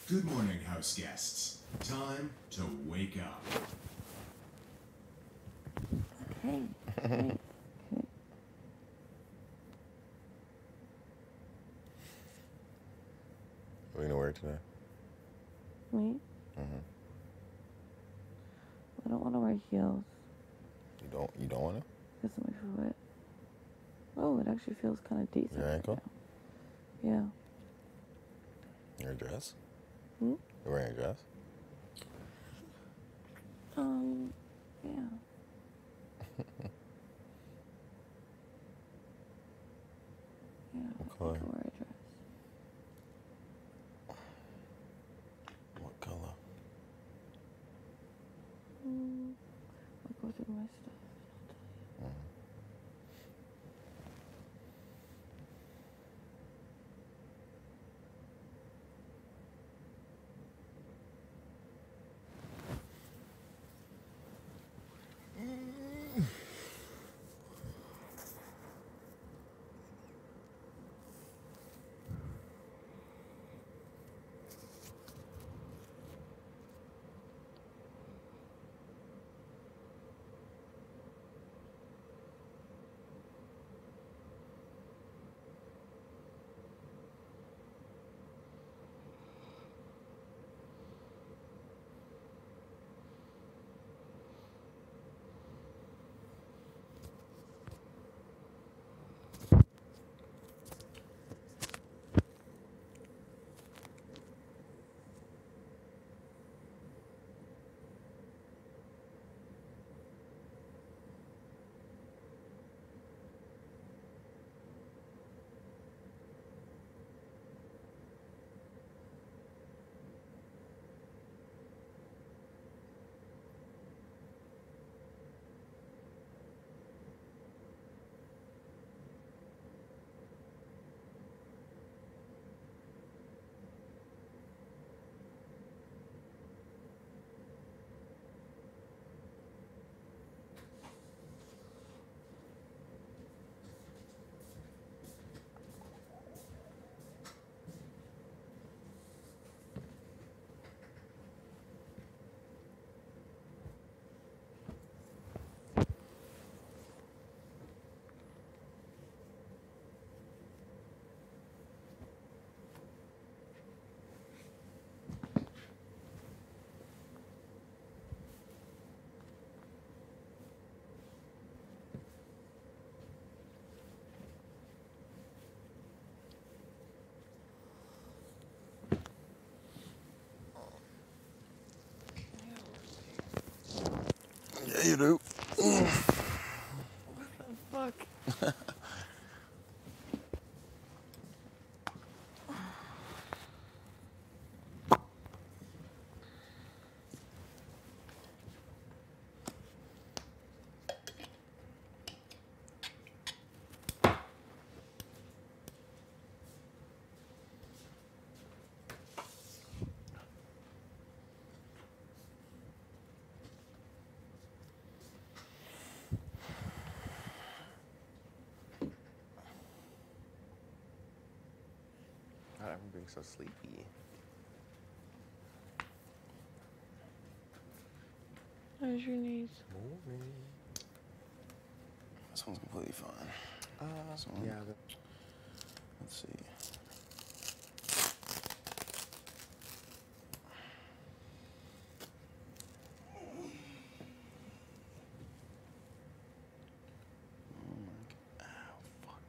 Good morning, house guests. Time to wake up. Hey, hey. We gonna work today? Me? Mm-hmm. I don't want to wear heels. You don't wanna? Because of my foot. Oh, it actually feels kind of decent. Your ankle? Right now. Your dress? Hmm? You're wearing a dress? Yeah. Yeah, I color? could wear a dress. What color? I'll go through my stuff. Yeah, you do. What the fuck? God, I'm being so sleepy. How's your knees? Morning. This one's completely fine. This one, Yeah. let's see. Oh my god. Ow, fuck.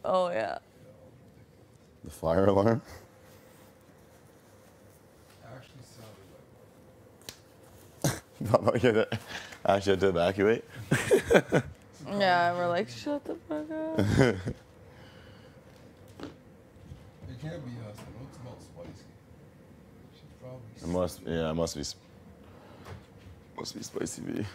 Oh, yeah. The fire alarm? Actually sounded like one. Papa, you had to- actually had to evacuate? Yeah, we're like, shut the fuck up. It can't be us. I know it smells spicy. She's probably. It must be spicy V.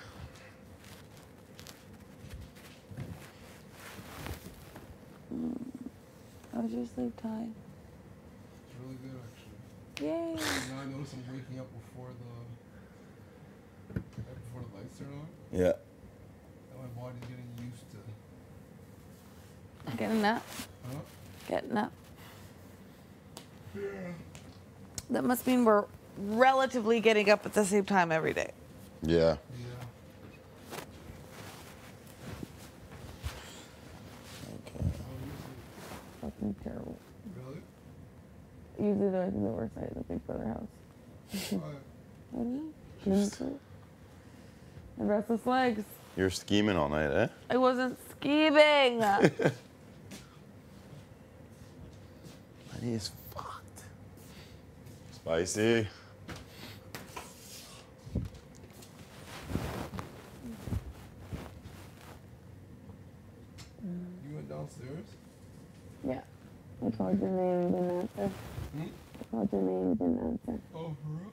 How's your sleep time? It's really good, actually. Yay. Now I notice I'm waking up before the lights turn on. Yeah. And my body's getting used to. Getting up. Huh? Getting up. Yeah. That must mean we're relatively getting up at the same time every day. Yeah. Yeah. Fucking terrible. Really? Usually they're the worst night at the Big Brother house. Why? I don't know. Couldn't sleep. The restless legs. You're scheming all night, eh? I wasn't scheming. Money is fucked. Spicy. You went downstairs? Yeah. I called your name, you didn't answer. Hmm? I called your name, you didn't answer. Oh, for real?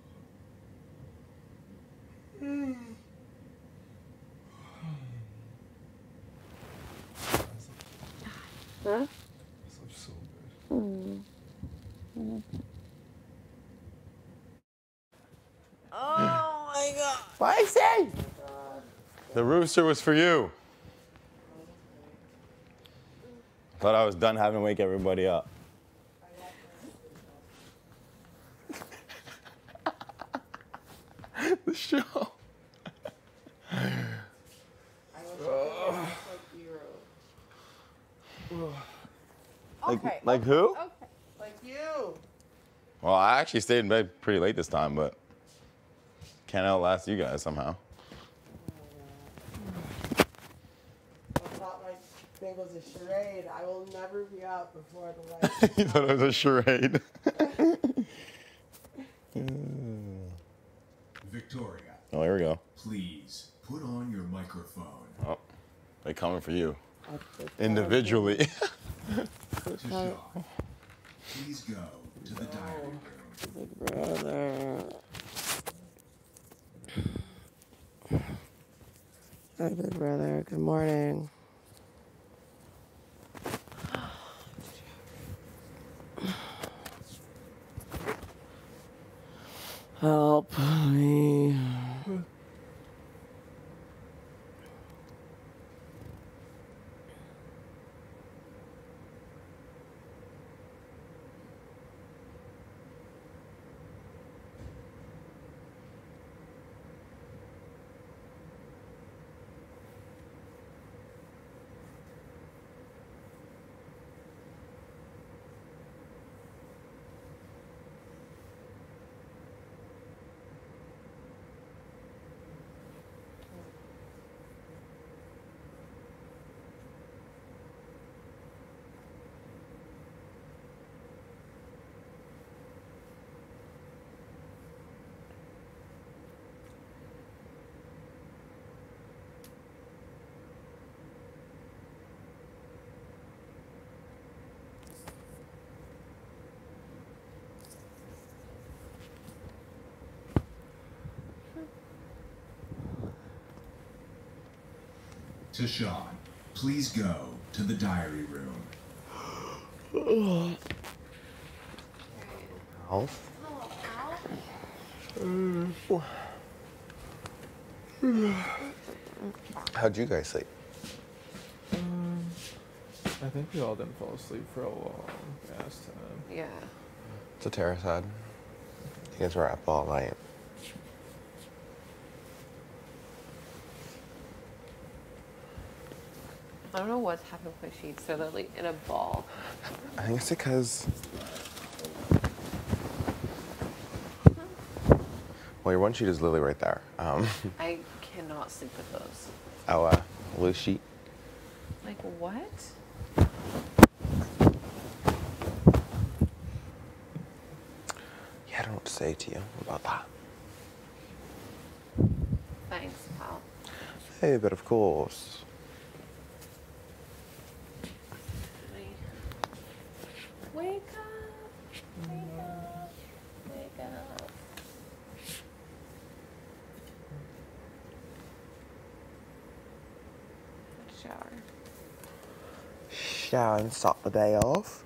Huh? This looks so good. Oh my god. Spicy! The rooster was for you. Thought I was done having to wake everybody up. The show. Okay. Like who? Okay. Like you. Well, I actually stayed in bed pretty late this time, but can't outlast you guys somehow. I thought my thing was a charade. I will never be out before the lights. You thought it was a charade. Victoria, Oh, here we go. please put on your microphone. Oh, they coming for you individually. Tashawn, please go to the diary room. Big brother. Hi, Big Brother. Good morning. Help me. Tashawn, please go to the diary room. Health? How'd you guys sleep? I think we all didn't fall asleep for a long ass time. Yeah. So Tara said. You guys were up all night. I don't know what's happened with my sheets. They're literally in a ball. I think it's because. Well, your one sheet is literally right there. I cannot sleep with those. Our loose sheet. Like what? say to you about that. Thanks, pal. Hey, but of course. Wake up. Wake up. Wake up. Shower. Shower and start the day off.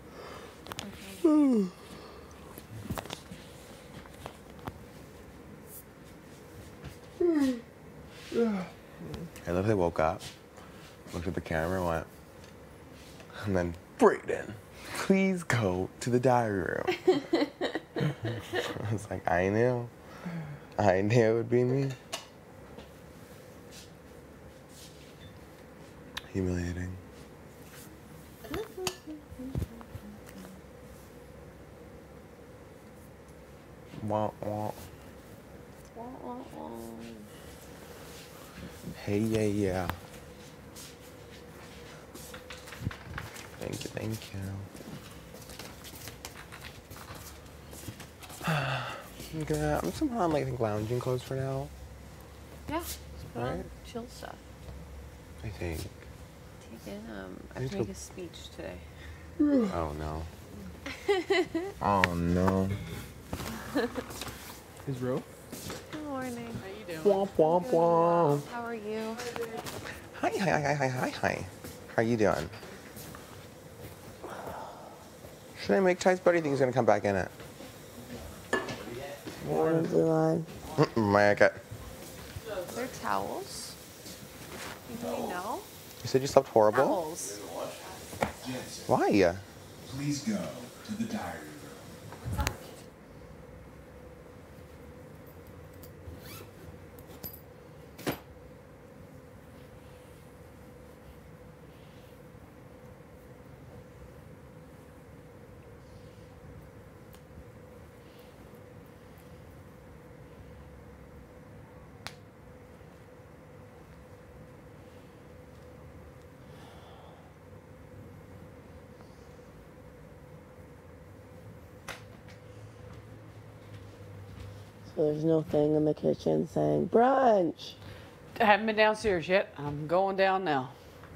I literally woke up, looked at the camera, and went, and then, Brayden, please go to the diary room. I was like, I knew it would be me. Humiliating. Wah, wah. Hey, yeah, yeah. Thank you. I'm somehow like think lounging clothes for now. Yeah. Just put on Right. chill stuff. I think. Take in, I have to make a speech today. Oh no. Oh no. Is real? Good morning. Womp womp womp. How are you? Hi. How you doing? Should I make tights, buddy? Think he's gonna come back in it? One blue line. Make it. They're towels. Do we know? You said you slept horrible. Towels. Jensen, Why? please go to the diary room. So there's no thing in the kitchen saying brunch. I haven't been downstairs yet. I'm going down now.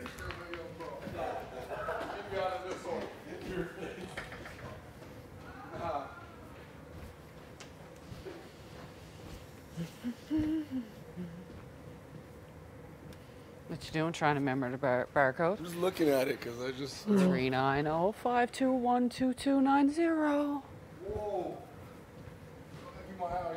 What you doing? Trying to remember the barcode? Just looking at it because I just. 390-521-2290. Whoa. How are you?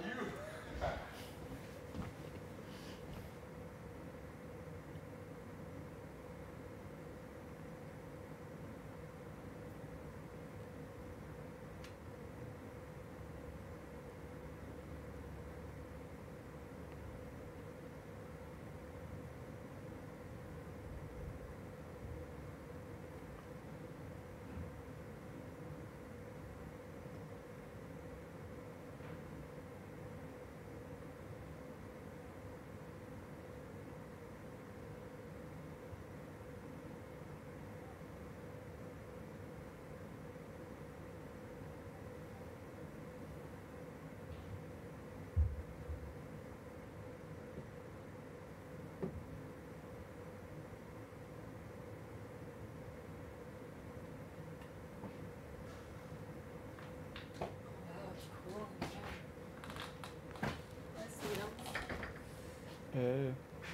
Hey.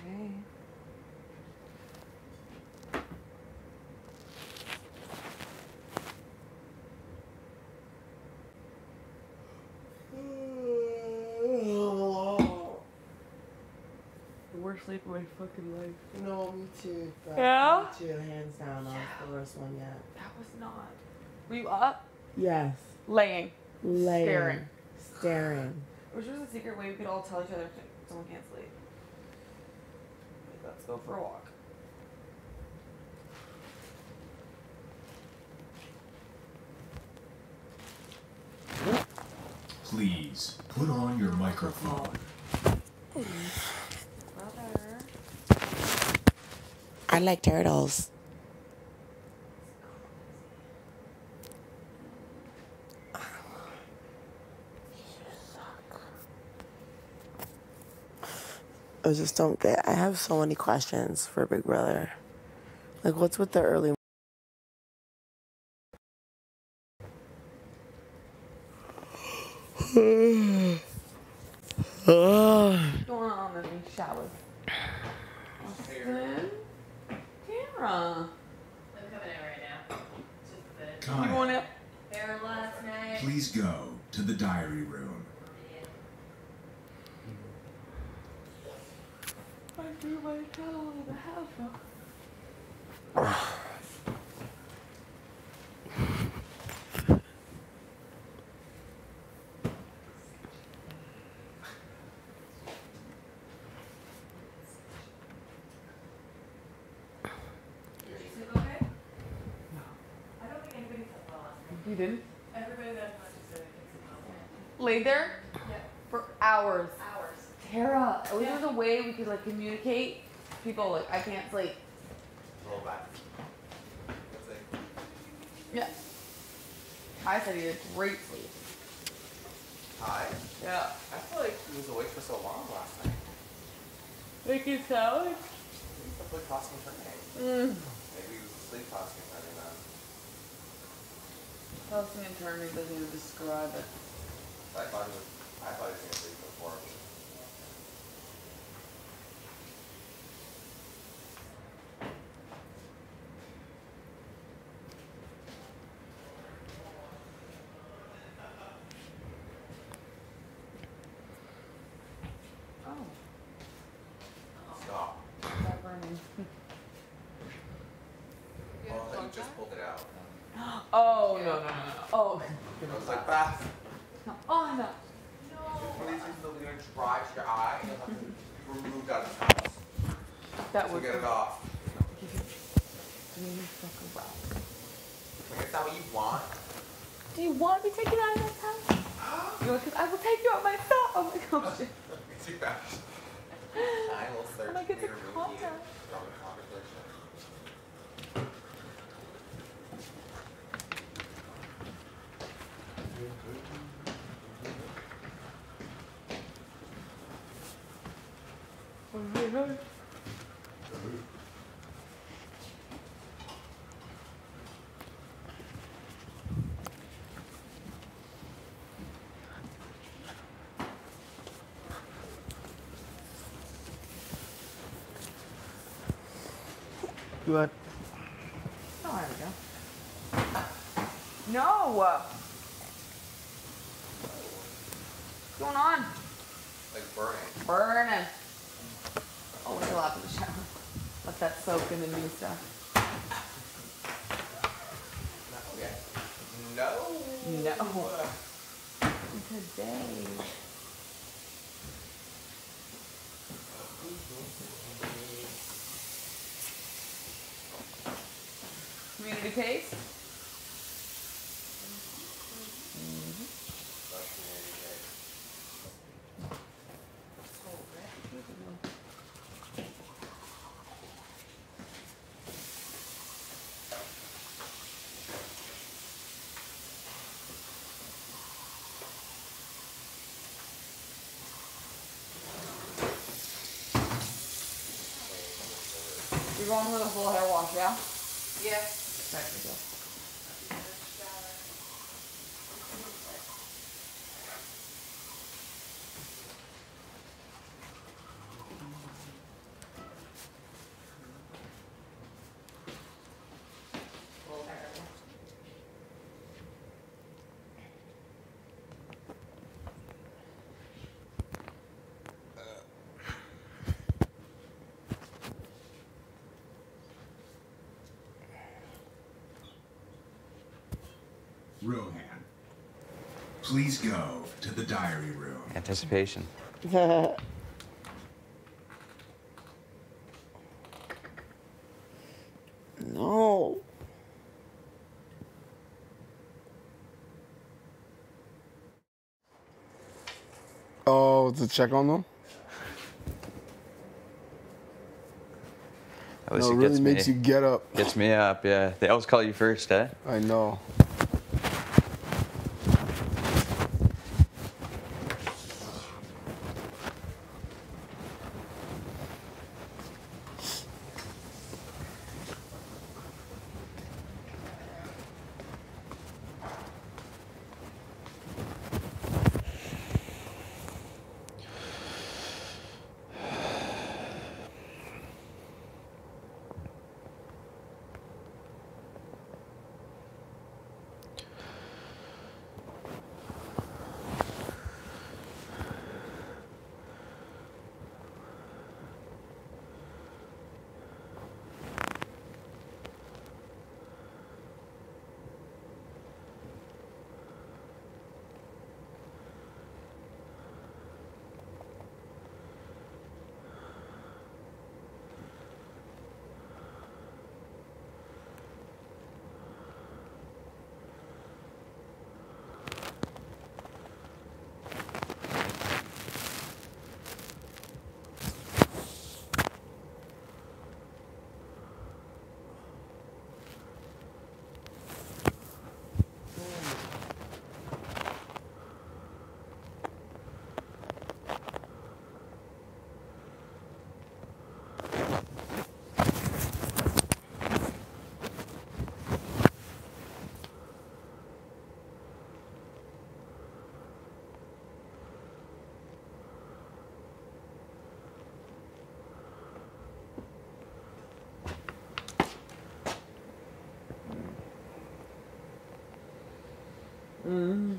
The worst sleep of my fucking life. No, me too. But Yeah? Me too. Hands down, that was the worst one yet. That was not. Were you up? Yes. Laying. Laying. Staring. Staring. Which was a secret way we could all tell each other if someone can't sleep. Like, let's go for a walk. Please put on your microphone. Brother. I like turtles. You're so I just don't get. I have so many questions for Big Brother. Like, what's with the early? What's going on in the shower? Austin? Camera. I'm coming in right now. Just a bit. You going Kyle, up? There last night. please go to the diary room. I threw my towel in the house. Did you sleep okay? No. I don't think anybody slept well last night. You didn't? Everybody that went to sleep slept well. Laid there Yeah. for hours. Hours. Tara, at least there's a way we could like communicate. People like I can't sleep. Roll back. Yeah. I said he had great sleep. Hi. Yeah. I feel like he was awake for so long last night. Make it sound. He used to play tossing and Mm. turning. Maybe he was asleep tossing and turning then. Tossing and turning doesn't even describe it. I thought he was going to sleep before. Oh, Stop. stop burning. Well, then you just pulled it out. Oh no. Oh. I was like, Beth, Oh no. please use the leader to dry your eye and you'll have to be removed out of the house. That So would get it off. fuck around. Like, is that what you want? Do you want to be taken out of this house? You're like, 'cause I will take you out myself. Oh my gosh. It's too fast. I will search I'm like, it's a for remove you contact. from the conversation. What? Oh, there we go. No. What's going on? Like burning. Burning. Oh, we're still out in the shower. Let that soak in the new stuff. Okay. No. No. Today. Community taste? You're going with a full hair wash, yeah? Yes. Technical. Rohan, please go to the diary room. Anticipation. No. Oh, to check on them? At least No, it it really gets makes me, you get up. gets me up, yeah. They always call you first, eh? I know. Mm.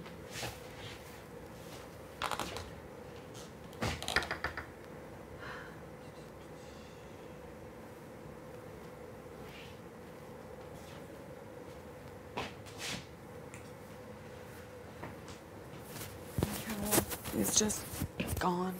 It's just gone.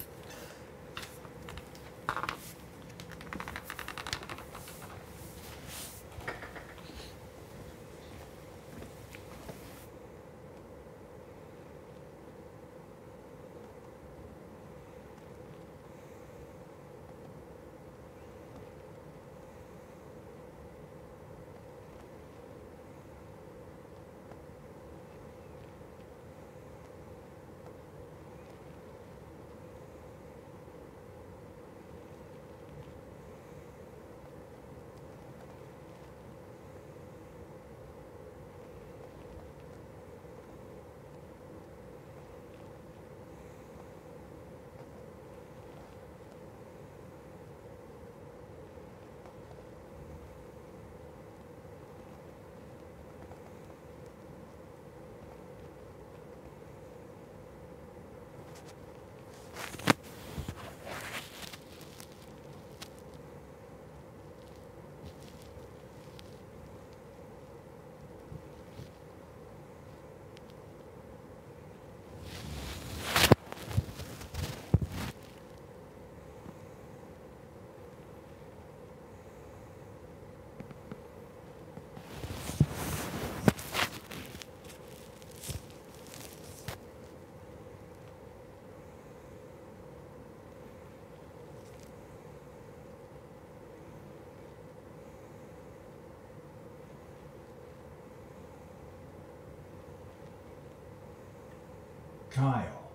Kyle,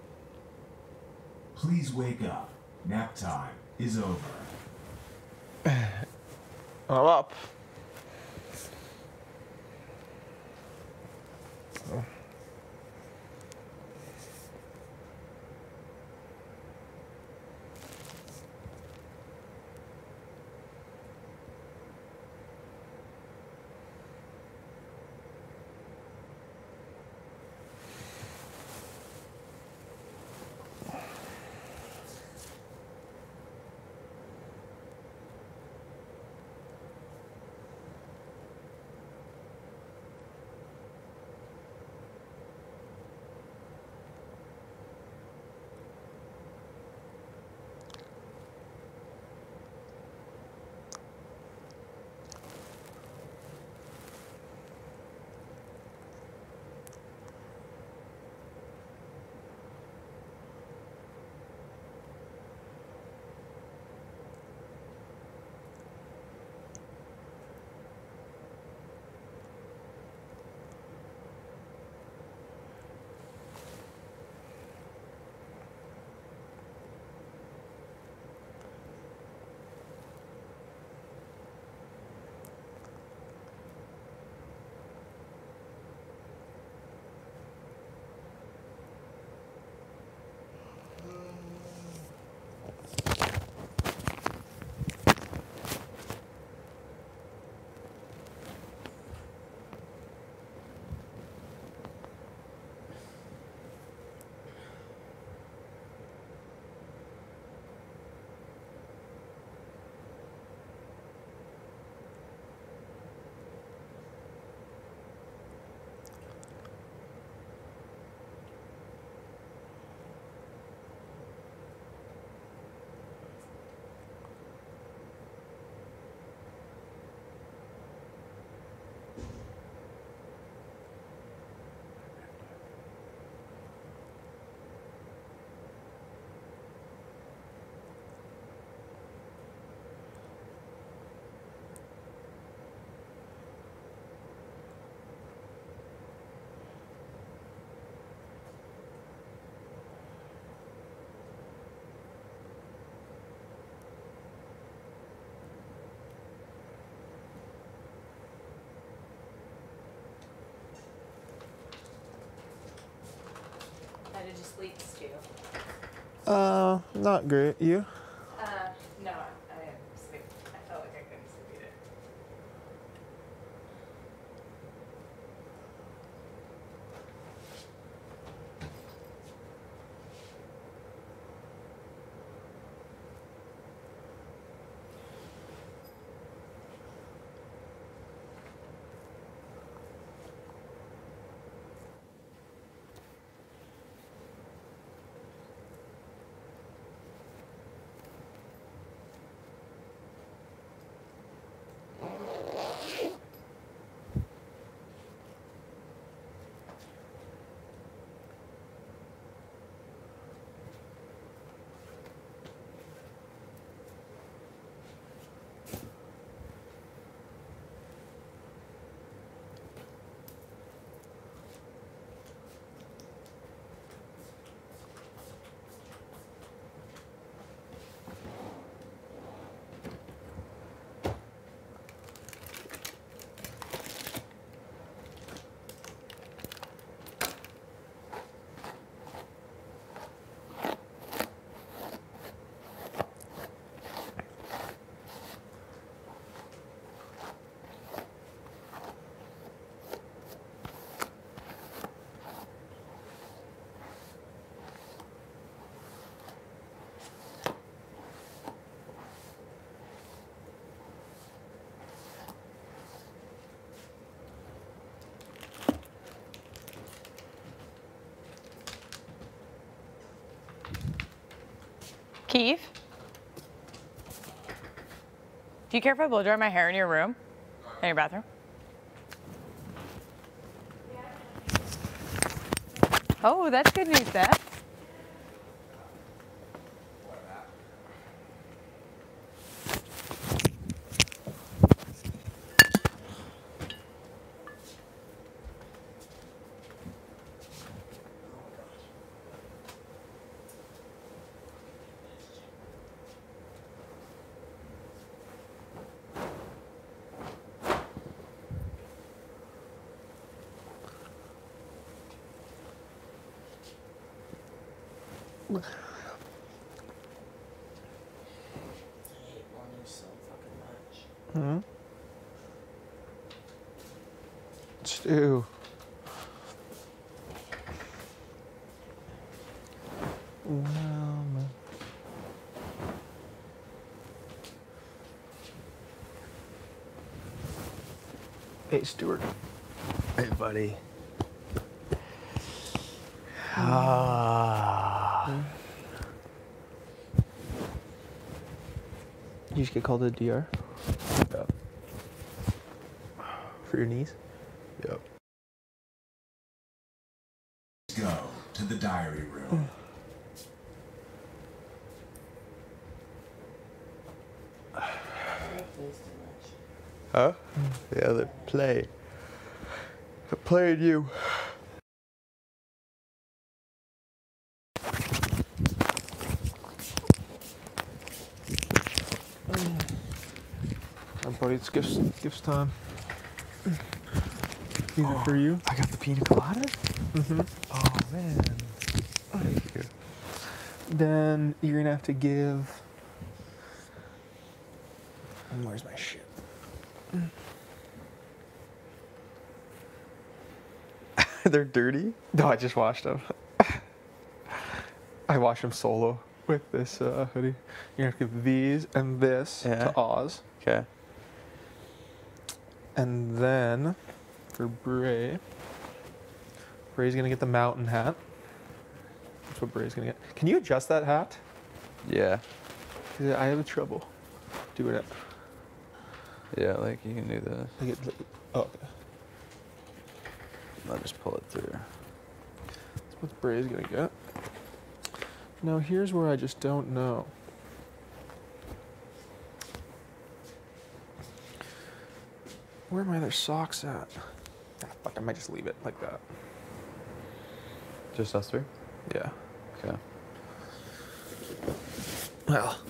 please wake up. Nap time is over. I'm up. How did you sleep, Stu? Not great. You? No, I didn't sleep. I felt like I couldn't sleep either. Keith? Do you care if I blow dry my hair in your room? In your bathroom? Oh, that's good news, Dad. Stew. Hey, Stuart. Hey, buddy. You just get called to the DR? Yep. For your knees? Yep. Go to the diary room. Huh? Yeah, they play. They're playing you. Buddy, it's gifts time. These are for you. I got the pina colada? Mm-hmm. Oh, man. Thank you. Then you're gonna have to give. Where's my shit? They're dirty? No, I just washed them. I washed them solo with this hoodie. You're gonna have to give these and this to Oz. Okay. And then for Bray, Bray's gonna get the mountain hat. That's what Bray's gonna get. Can you adjust that hat? Yeah. 'Cause I have trouble doing it. Yeah, like you can do this. Oh, okay. I'll just pull it through. That's what Bray's gonna get. Now here's where I just don't know. Where are my other socks at? Ah, fuck, I might just leave it like that. Just us three? Yeah. Okay. Well.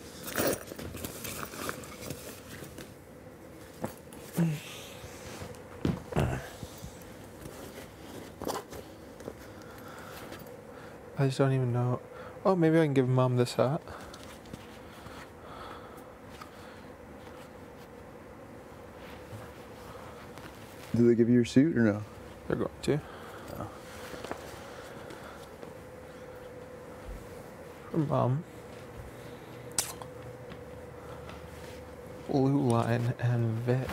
I just don't even know. Oh, maybe I can give Mom this hat. Did they give you your suit or no? They're going to. Oh. For Mom. Blue Line and Vic.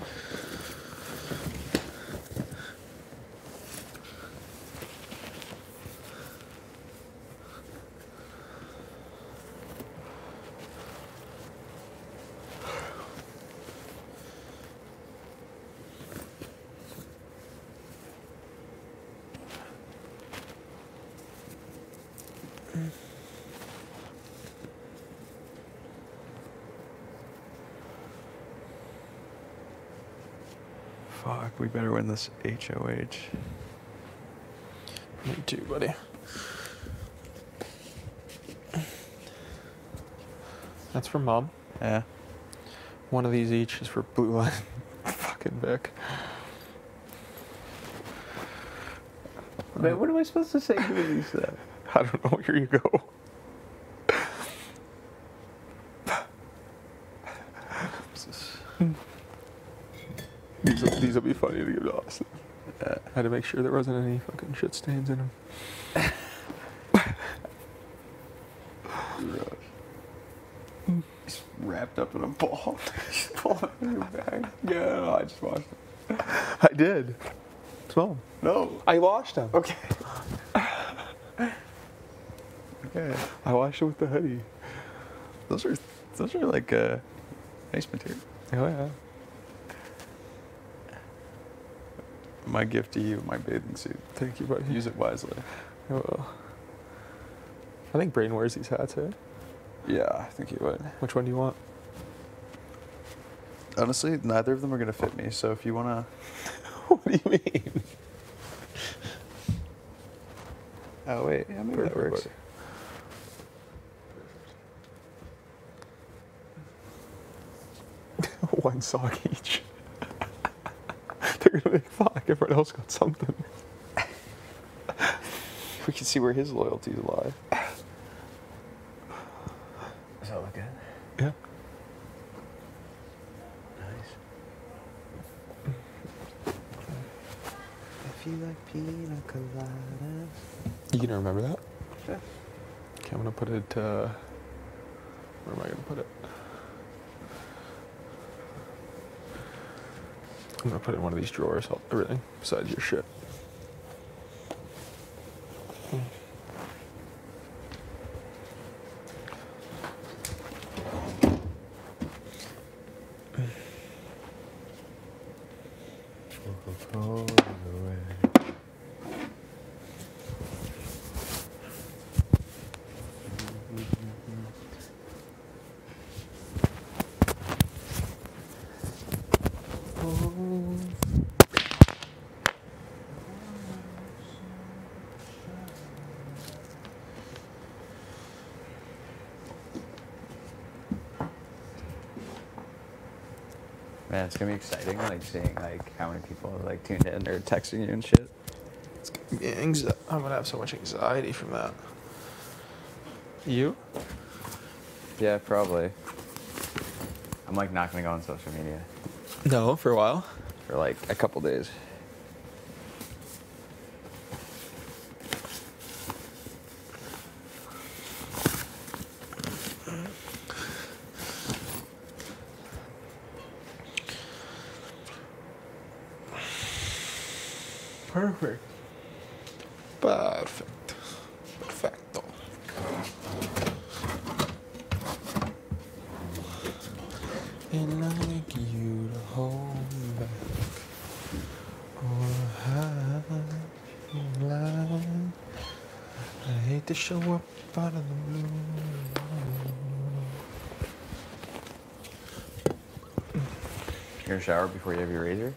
Fuck, we better win this HOH. Me too, buddy. That's for Mom. Yeah. One of these each is for Blue Line. Fucking Vic. Man, what am I supposed to say to these then? I don't know. Here you go. These will be funny to give to Austin. I had to make sure there wasn't any fucking shit stains in them. He's wrapped up in a ball. He's pulling it in your bag. Yeah, no, I just washed it. I did. Smell them. No. I washed them. Okay. Okay. I washed it with the hoodie. Those are like nice material. Oh yeah. My gift to you, my bathing suit. Thank you, buddy. Use it wisely. I will. I think Braden wears these hats, eh? Yeah, I think you would. Which one do you want? Honestly, neither of them are gonna fit me. So if you wanna, What do you mean? oh wait, yeah, maybe that Perfect, works. buddy. One sock each. They're gonna be like, fuck, everyone else got something. We can see where his loyalties lie. Does that look good? Yeah. Nice. If you like pina coladas. You gonna remember that? Yeah. Okay, I'm gonna put it, where am I gonna put it? I'm gonna put it in one of these drawers, everything besides your shit. Man, it's gonna be exciting, like seeing like how many people are like tuned in or texting you and shit. I'm gonna have so much anxiety from that. You? Yeah, probably. I'm like not gonna go on social media No, for a while. for like a couple days. Perfect. Perfect. Perfecto. And I like you to hold back or hide your line. I hate to show up out of the blue. You're gonna shower before you have your razor?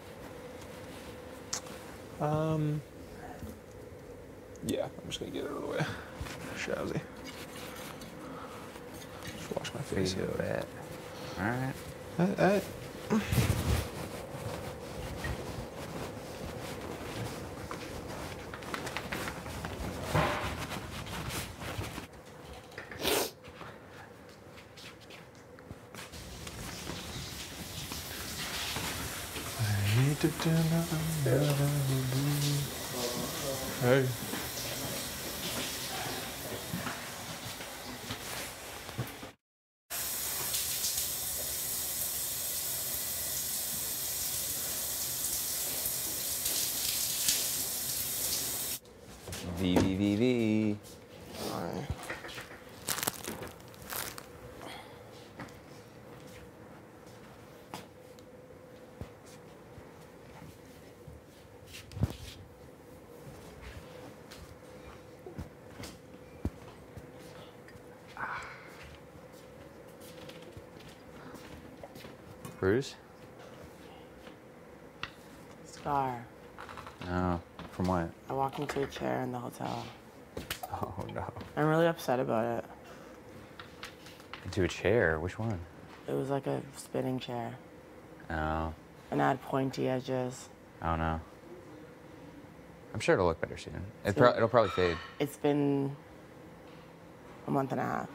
Yeah, I'm just gonna get it out of the way. Shazzy. Just wash my face. Video that. Alright. Hey. I hate to tell you, hey. VVVV. Bruce? Scar. No. From what? I walked into a chair in the hotel. Oh no. I'm really upset about it. Into a chair? Which one? It was like a spinning chair. Oh. And it had pointy edges. Oh no. I'm sure it'll look better soon. So- It'll probably fade. It's been a month and a half.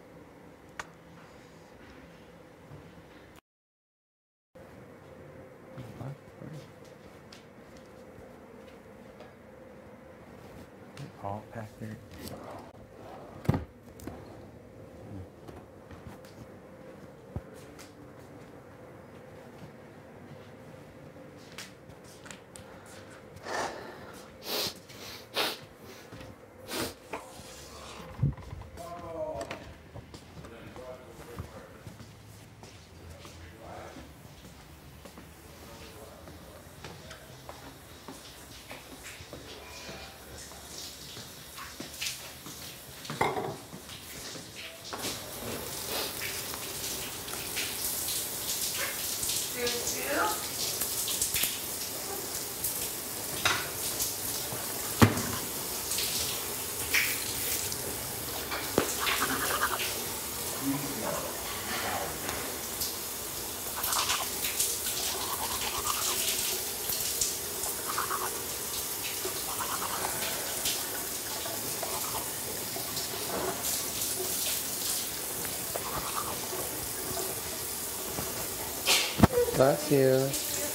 Paul Packard. Bless you.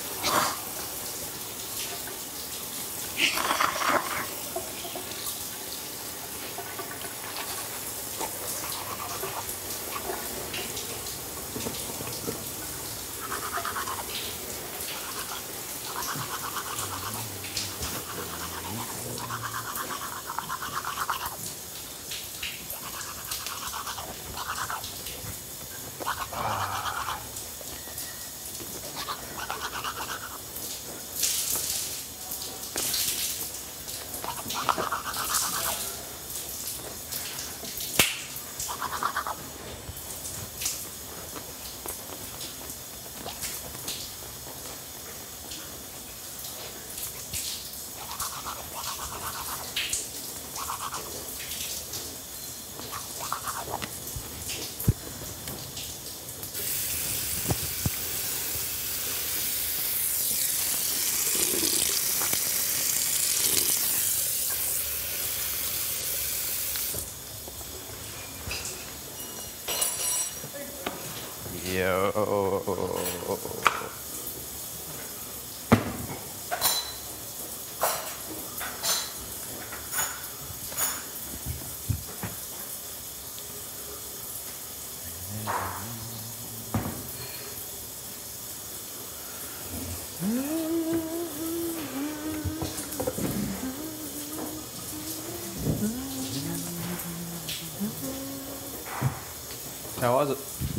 How was it?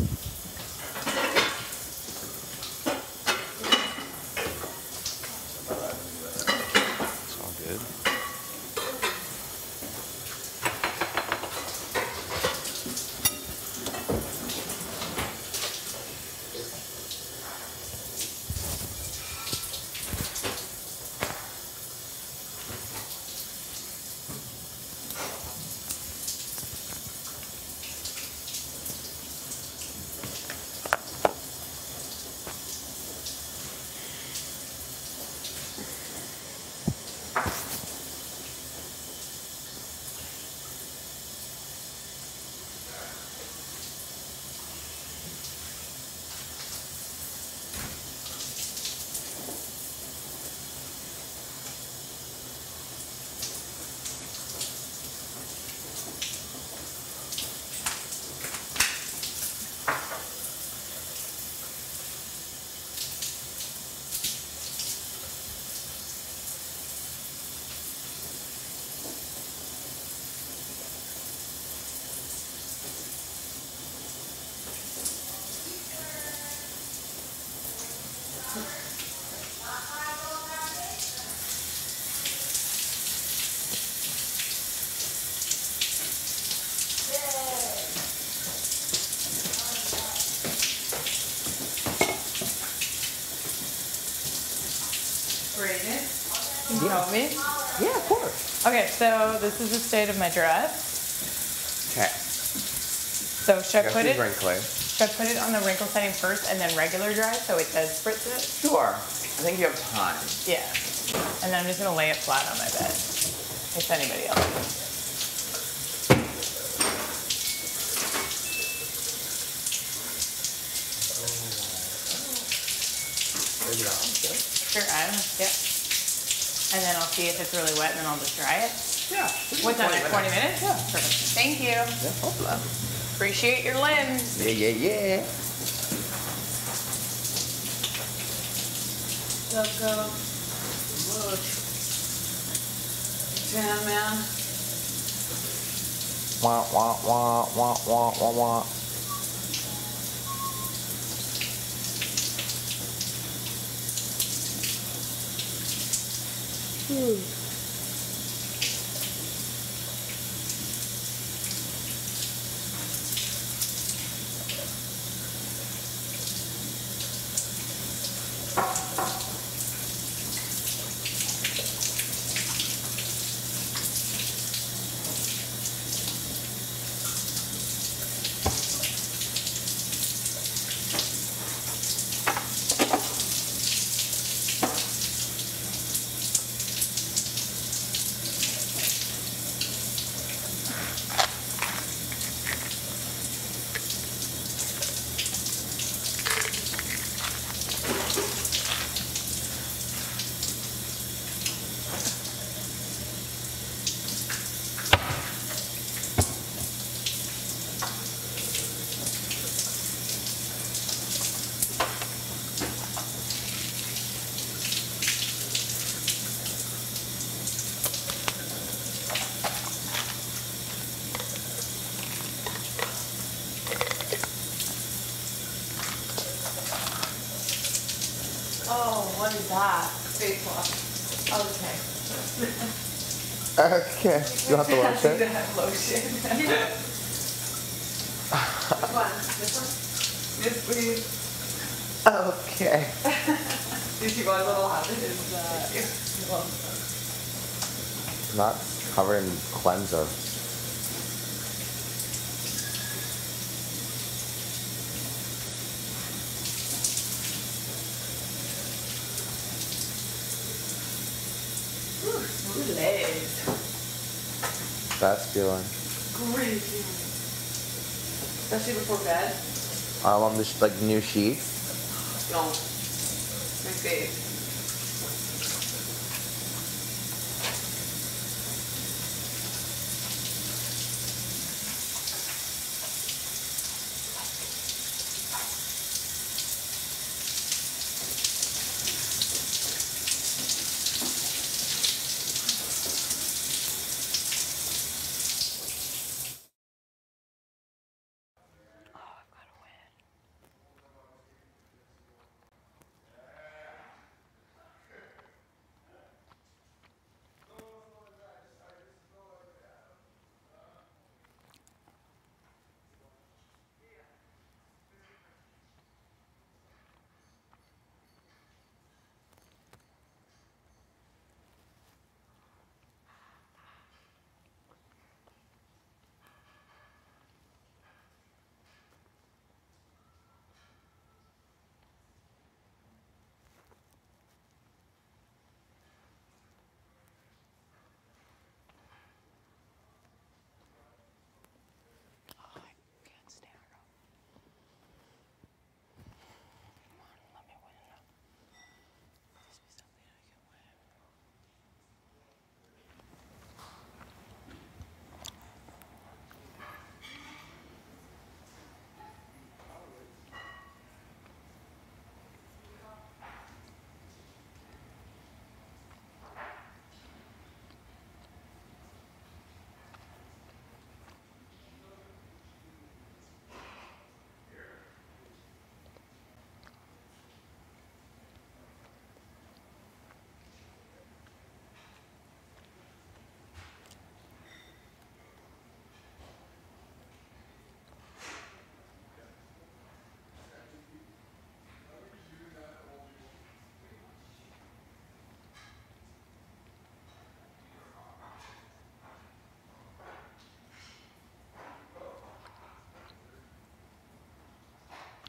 It's all good. Can you help me? Yeah, of course. Okay, so this is the state of my dress. Okay. So should I put it? Wrinkly. Should I put it on the wrinkle setting first and then regular dry so it does spritz it? Sure. I think you have time. Yeah. And then I'm just gonna lay it flat on my bed. In case anybody else does. Sure, I don't know. Yeah. And then I'll see if it's really wet and then I'll just dry it. Yeah. What's that, like 20 minutes? Yeah. Perfect. Thank you. Yeah, hopefully. Appreciate your lens. Yeah. Let's go. Look. Damn, man. Wah, wah, wah, wah, wah, wah, wah. Oh, what is that? Face wash. Okay. Okay. You want the lotion? Lotion. Which one? This one? Yes, please. Okay. Did you want a little habit? Not covered in cleanser. Smooth legs. Best feeling. Great feeling. Especially before bed. On the like new sheets. No. My face.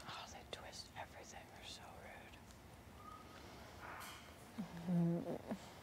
Everything, they're so rude.